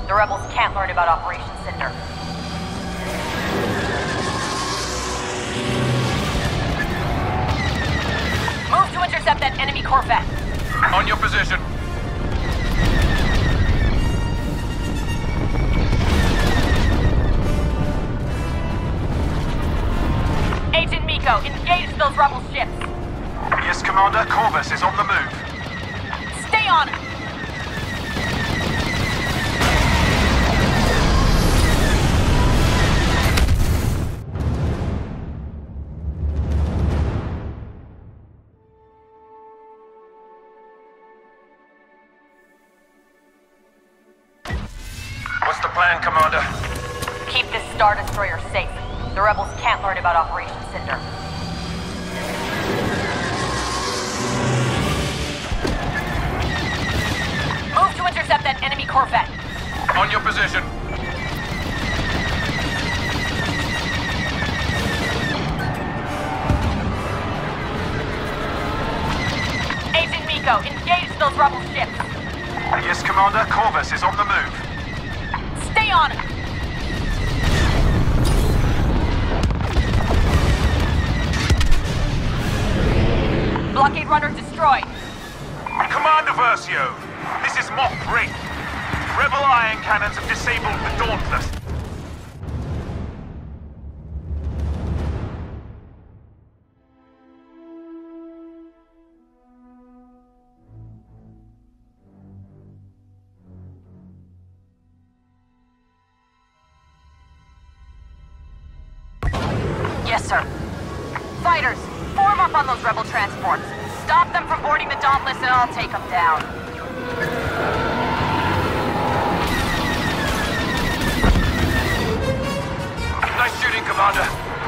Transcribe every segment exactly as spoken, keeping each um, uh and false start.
The rebels can't learn about Operation Cinder. Move to intercept that enemy Corvette. On your position. Agent Miko, engage those rebel ships. Yes, Commander. Corvus is on the move. Stay on it! What's the plan, Commander? Keep this Star Destroyer safe. The rebels can't learn about Operation Cinder. Move to intercept that enemy Corvette. On your position. Agent Miko, engage those rebel ships. Yes, Commander. Corvus is on the move. Stay on it! Blockade runner destroyed. Commander Versio, this is Mock three. Rebel iron cannons have disabled the Dauntless. Yes, sir. Fighters, form up on those rebel transports. Stop them from boarding the Dauntless and I'll take them down. Nice shooting, Commander.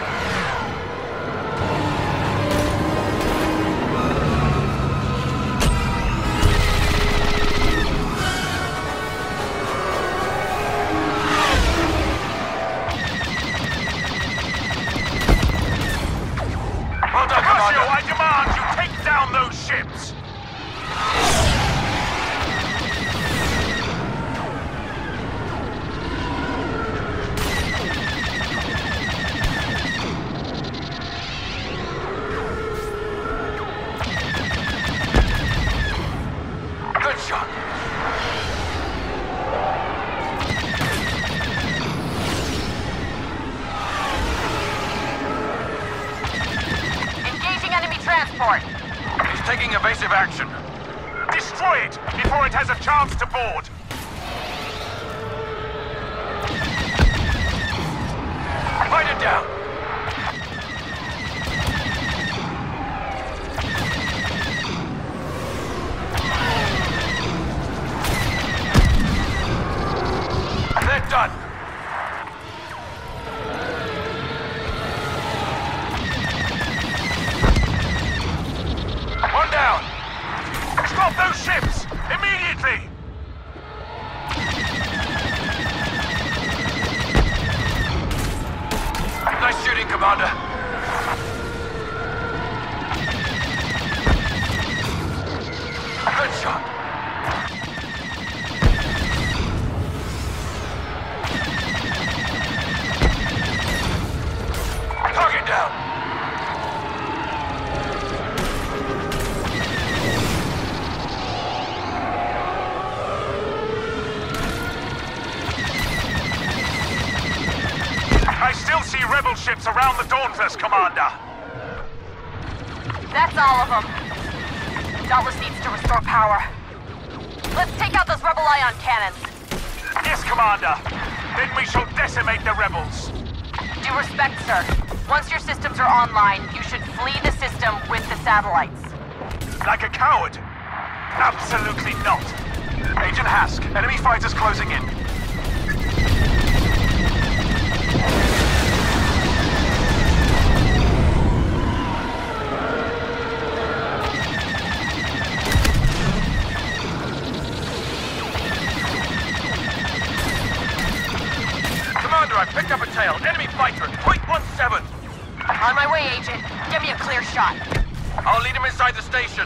Well done, Commander. I demand you take down those ships. Good shot. Engaging enemy transport. He's taking evasive action. Destroy it before it has a chance to board. Fight it down. They're done. One down. Stop those ships! Immediately! Nice shooting, Commander. Good shot. Target down. I still see rebel ships around the Dauntless, Commander. That's all of them. Dauntless needs to restore power. Let's take out those rebel ion cannons. Yes, Commander. Then we shall decimate the rebels. Due respect, sir. Once your systems are online, you should flee the system with the satellites. Like a coward? Absolutely not. Agent Hask, enemy fighters closing in. Commander, I picked up a tail. Enemy fighter at point one seven. On my way, Agent. Give me a clear shot. I'll lead him inside the station.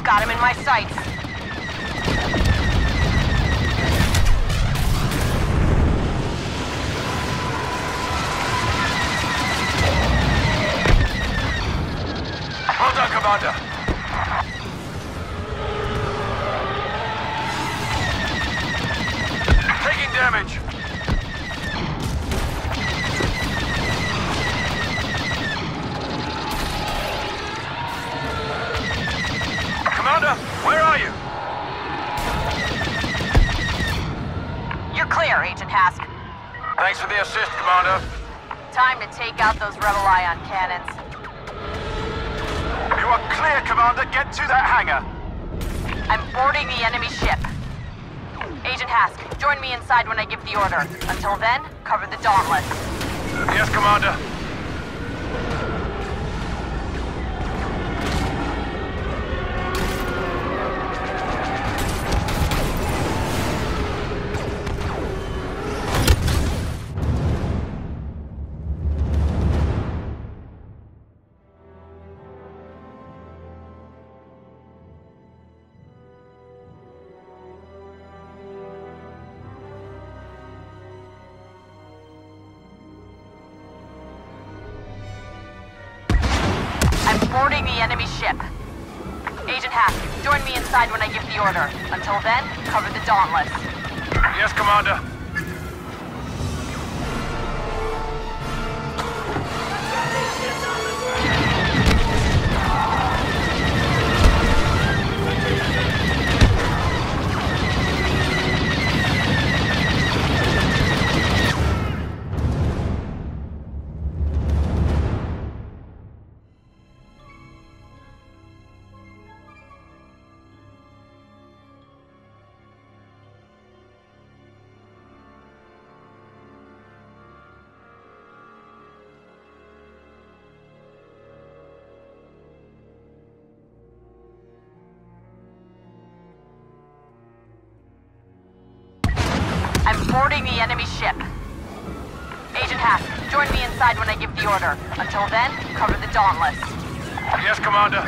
Got him in my sights. Well done, Commander. Taking damage. Commander, where are you? You're clear, Agent Hask. Thanks for the assist, Commander. Time to take out those Rebel ion cannons. You are clear, Commander. Get to that hangar. I'm boarding the enemy ship. Agent Hask, join me inside when I give the order. Until then, cover the Dauntless. Yes, Commander. Boarding the enemy ship. Agent Hask, join me inside when I give the order. Until then, cover the Dauntless. Yes, Commander. I'm boarding the enemy ship. Agent Hask, join me inside when I give the order. Until then, cover the Dauntless. Yes, Commander.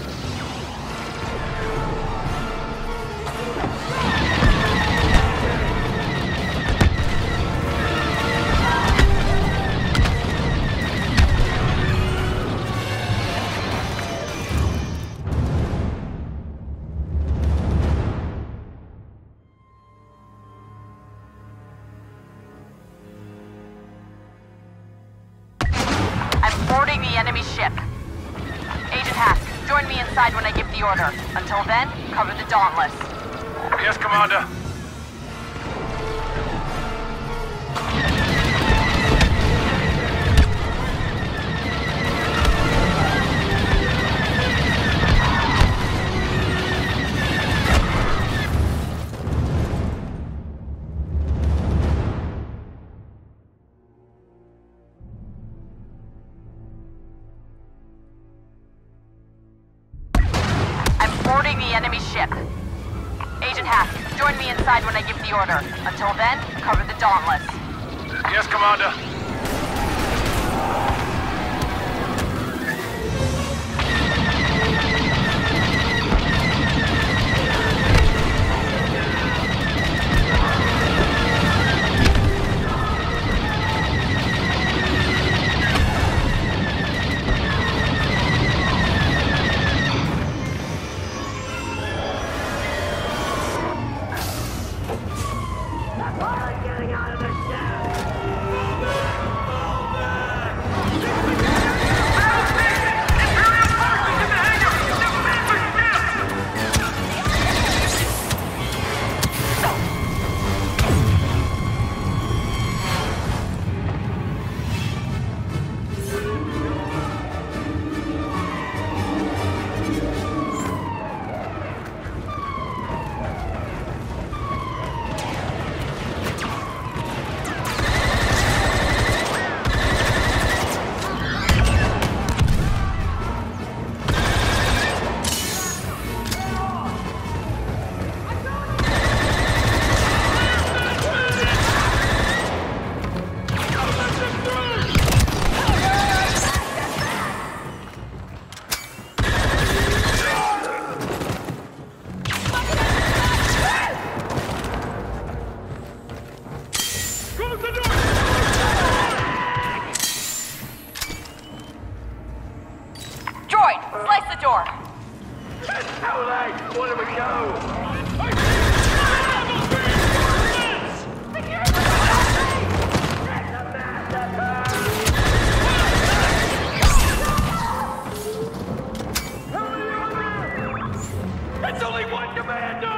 Boarding the enemy ship. Agent Hask, join me inside when I give the order. Until then, cover the Dauntless. Yes, Commander. Boarding the enemy ship. Agent Hask, join me inside when I give the order. Until then, cover the Dauntless. Yes, Commander. Getting out of the ship! door. It's too late! Where do we go? It's only one commando!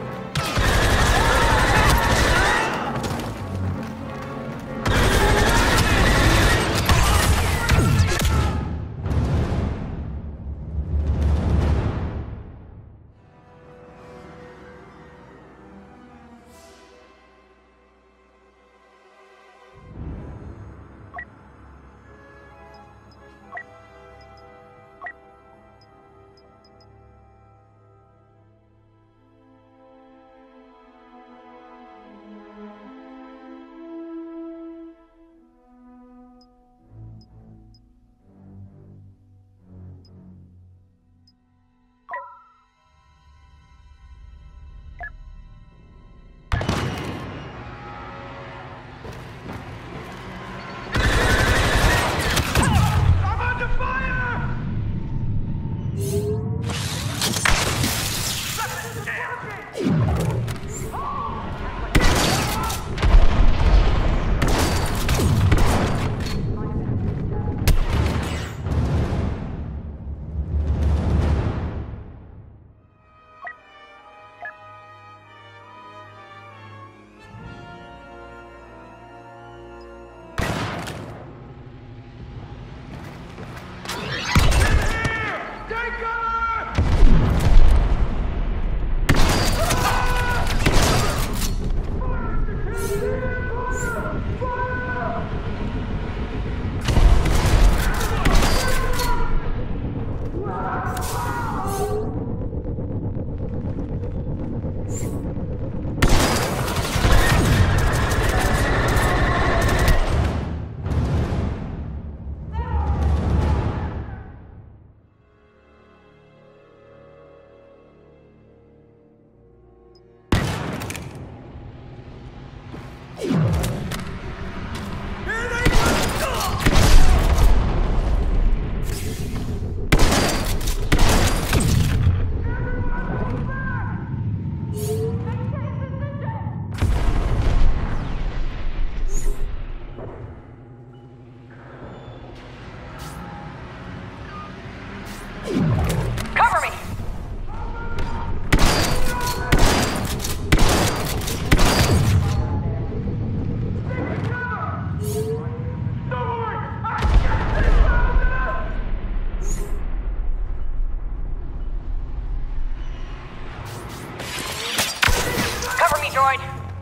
droid.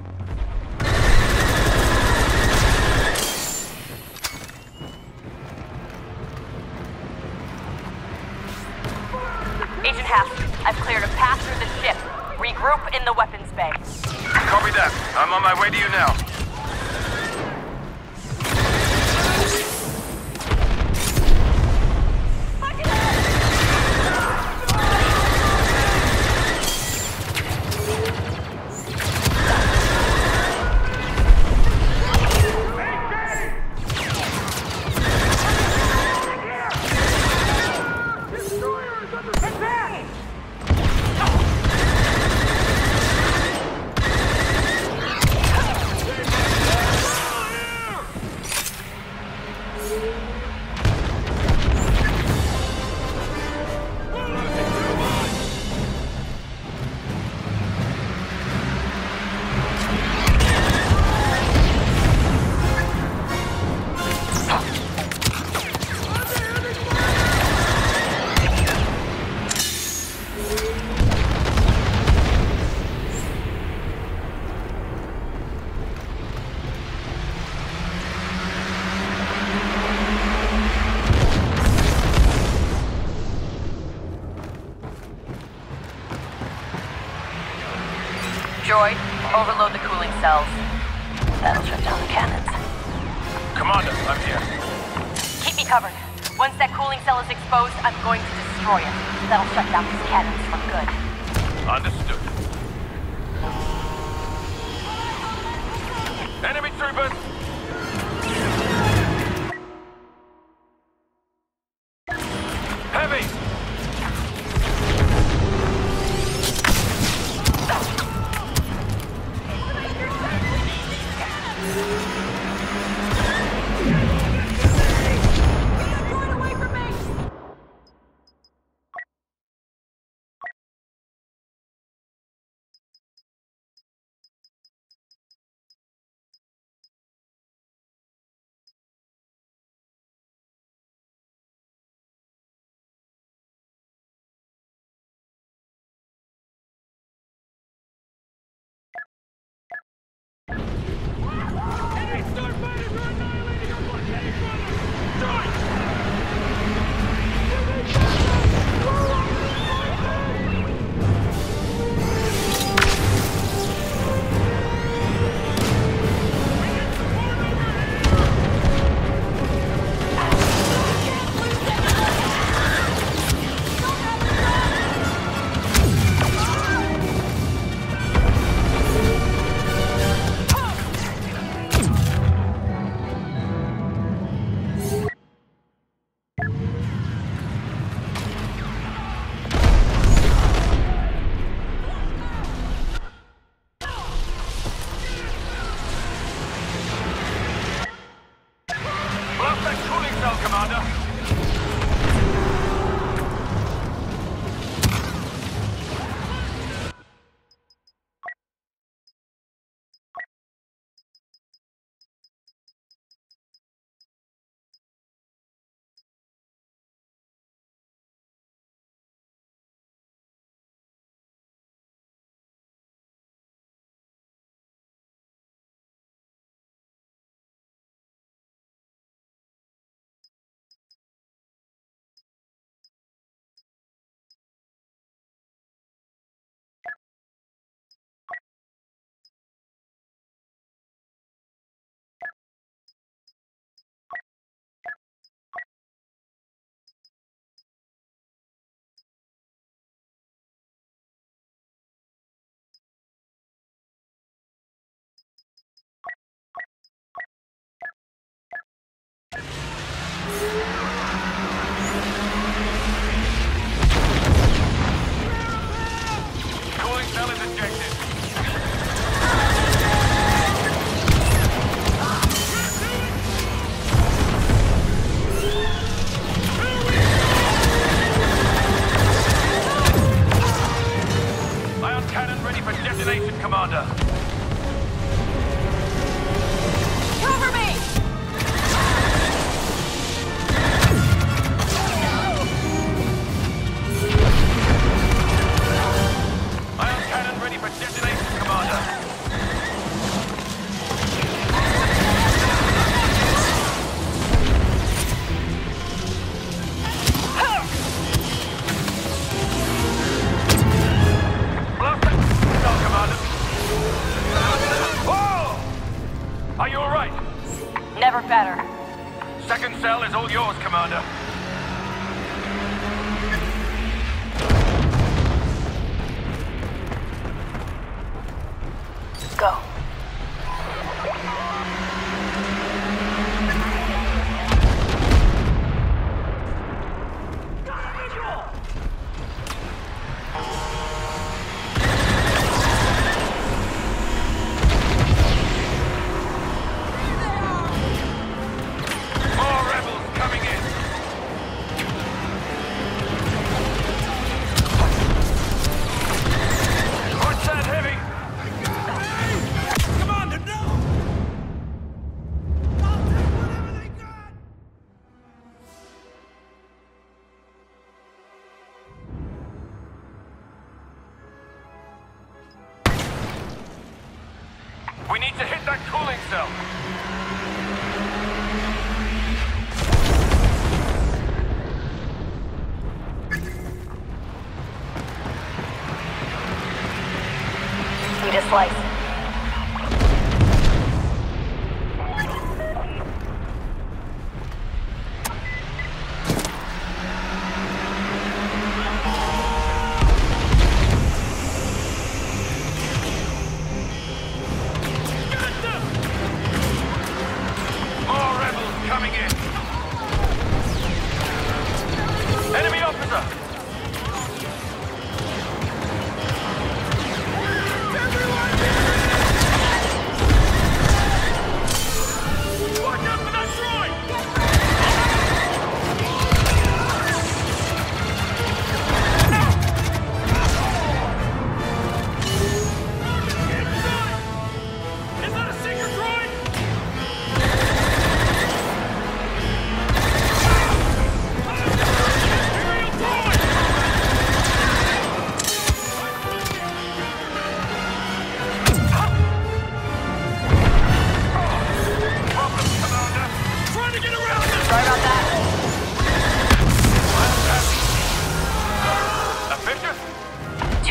Agent Hask, I've cleared a path through the ship. Regroup in the weapons bay. Copy that. I'm on my way to you now. Droid, overload the cooling cells. That'll shut down the cannons. Commander, I'm here. Keep me covered. Once that cooling cell is exposed, I'm going to destroy it. That'll shut down these cannons for good. Understood. Enemy troopers! Heavy! Second cell is all yours, Commander. Go. We need to hit that cooling cell. Need a slice. Everyone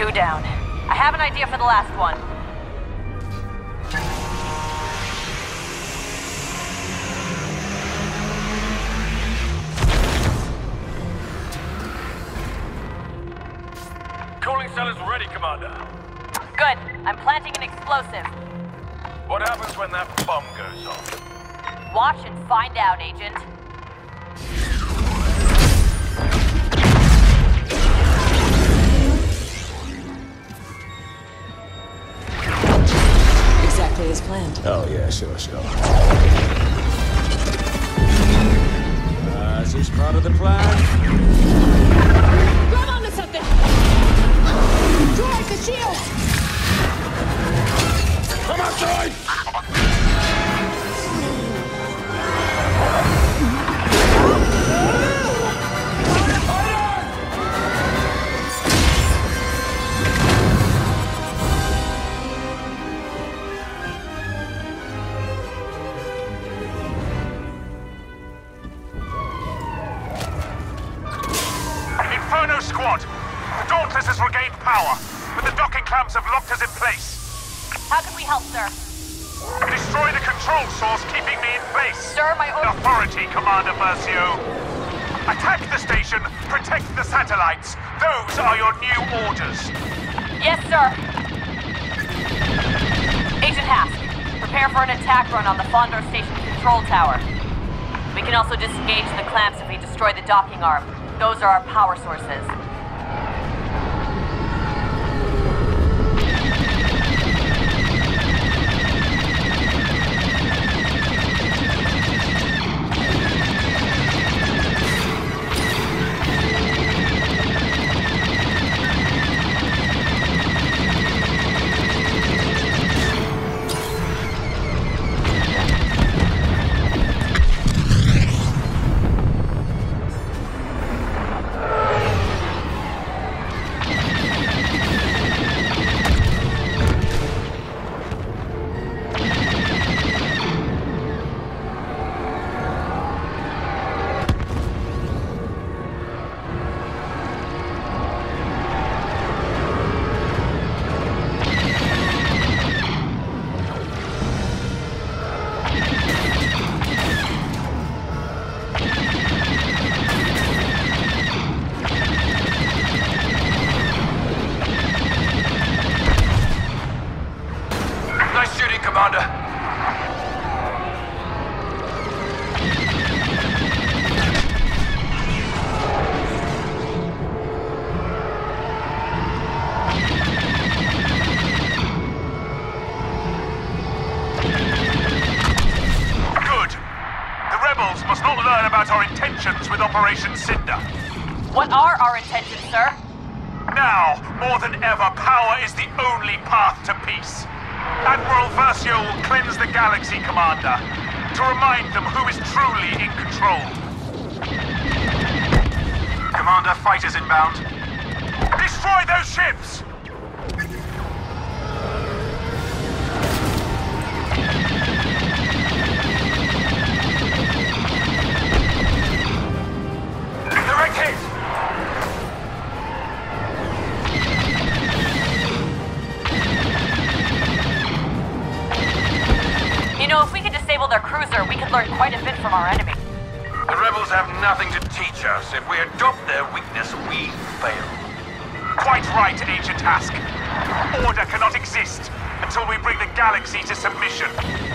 Two down. I have an idea for the last one. Cooling cell is ready, Commander. Good. I'm planting an explosive. What happens when that bomb goes off? Watch and find out, Agent. Exactly as planned. Oh, yeah, sure, sure. Uh, is this part of the plan? Grab onto something! Droid, the shield! Come on, droid! Inferno Squad! The Dauntless has regained power, but the docking clamps have locked us in place. How can we help, sir? Destroy the control source keeping me in place. Sir, my own... Authority, Commander Versio. Attack the station, protect the satellites. Those are your new orders. Yes, sir. Agent Hask, prepare for an attack run on the Fondor Station control tower. We can also disengage the clamps if we destroy the docking arm. Those are our power sources. Nice shooting, Commander. Good. The rebels must not learn about our intentions with Operation Cinder. What are our intentions, sir? Now, more than ever, power is the only path to peace. Admiral Versio will cleanse the galaxy, Commander, to remind them who is truly in control. Commander, fighters inbound. Destroy those ships! Direct hit! You know, if we could disable their cruiser, we could learn quite a bit from our enemy. The rebels have nothing to teach us. If we adopt their weakness, we fail. Quite right, Agent Hask. Order cannot exist until we bring the galaxy to submission.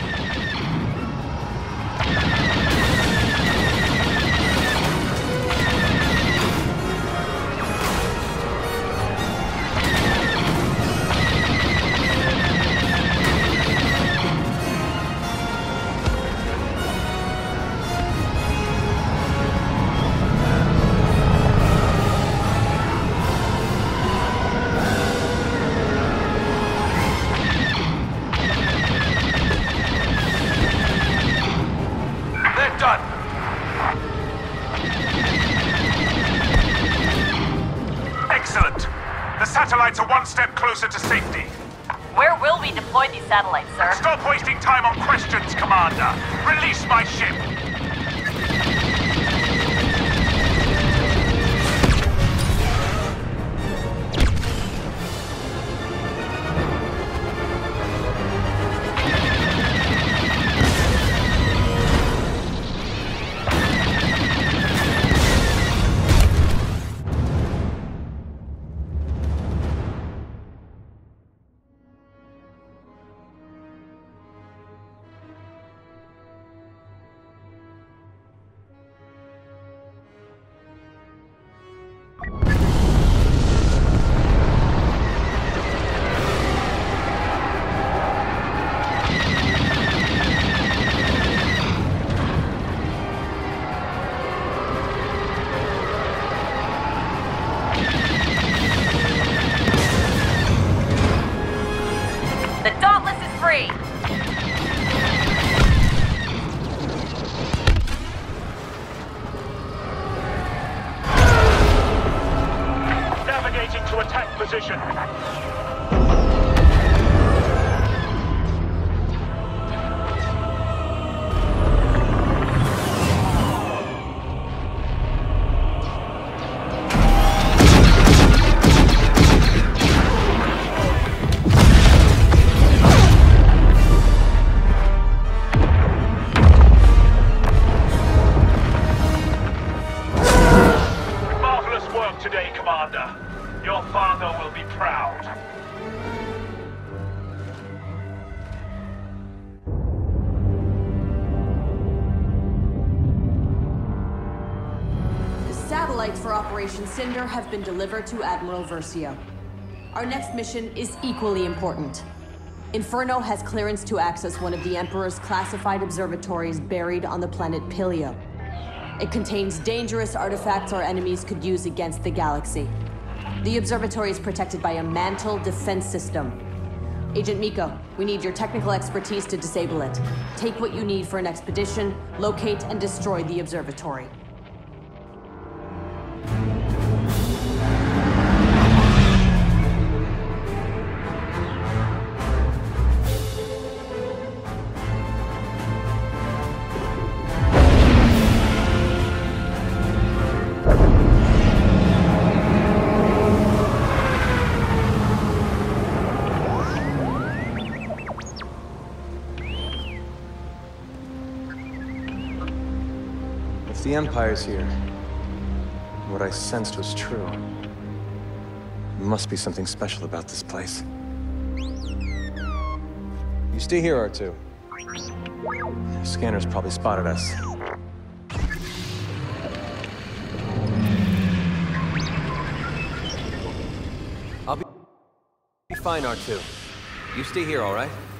Satellites are one step closer to safety. Where will we deploy these satellites, sir? Stop wasting time on questions, Commander. Release my ship. to attack position. Today, Commander. Your father will be proud. The satellites for Operation Cinder have been delivered to Admiral Versio. Our next mission is equally important. Inferno has clearance to access one of the Emperor's classified observatories buried on the planet Pilio. It contains dangerous artifacts our enemies could use against the galaxy. The observatory is protected by a mantle defense system. Agent Miko, we need your technical expertise to disable it. Take what you need for an expedition, locate and destroy the observatory. If the Empire's here, what I sensed was true, there must be something special about this place. You stay here, R two. Scanners probably spotted us. I'll be fine, R two. You stay here, all right?